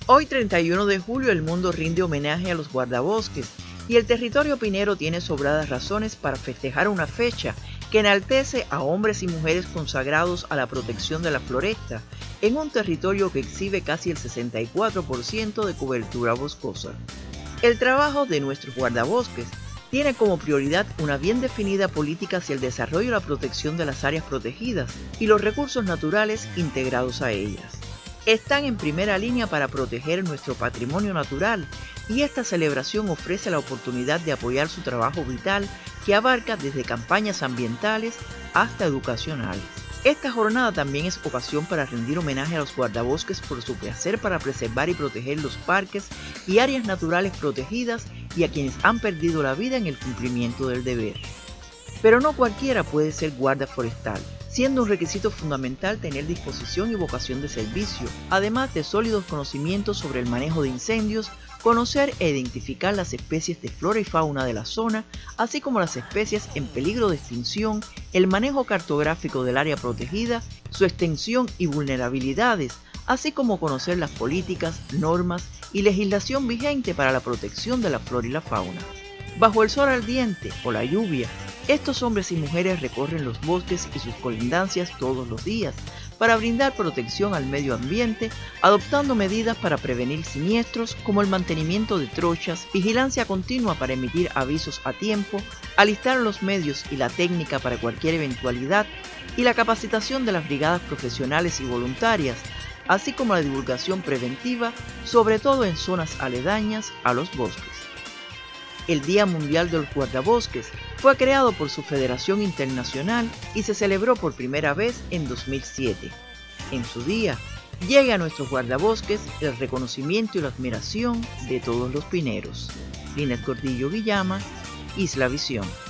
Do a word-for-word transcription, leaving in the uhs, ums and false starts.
Hoy, treinta y uno de julio, el mundo rinde homenaje a los guardabosques y el territorio pinero tiene sobradas razones para festejar una fecha que enaltece a hombres y mujeres consagrados a la protección de la floresta en un territorio que exhibe casi el sesenta y cuatro por ciento de cobertura boscosa. El trabajo de nuestros guardabosques tiene como prioridad una bien definida política hacia el desarrollo y la protección de las áreas protegidas y los recursos naturales integrados a ellas. Están en primera línea para proteger nuestro patrimonio natural y esta celebración ofrece la oportunidad de apoyar su trabajo vital que abarca desde campañas ambientales hasta educacionales. Esta jornada también es ocasión para rendir homenaje a los guardabosques por su quehacer para preservar y proteger los parques y áreas naturales protegidas y a quienes han perdido la vida en el cumplimiento del deber. Pero no cualquiera puede ser guarda forestal, siendo un requisito fundamental tener disposición y vocación de servicio, además de sólidos conocimientos sobre el manejo de incendios, conocer e identificar las especies de flora y fauna de la zona, así como las especies en peligro de extinción, el manejo cartográfico del área protegida, su extensión y vulnerabilidades, así como conocer las políticas, normas y legislación vigente para la protección de la flora y la fauna. Bajo el sol ardiente o la lluvia, estos hombres y mujeres recorren los bosques y sus colindancias todos los días para brindar protección al medio ambiente, adoptando medidas para prevenir siniestros como el mantenimiento de trochas, vigilancia continua para emitir avisos a tiempo, alistar los medios y la técnica para cualquier eventualidad y la capacitación de las brigadas profesionales y voluntarias, así como la divulgación preventiva, sobre todo en zonas aledañas a los bosques. El Día Mundial de los Guardabosques fue creado por su Federación Internacional y se celebró por primera vez en dos mil siete. En su día, llega a nuestros guardabosques el reconocimiento y la admiración de todos los pineros. Linet Gordillo Guillama, Isla Visión.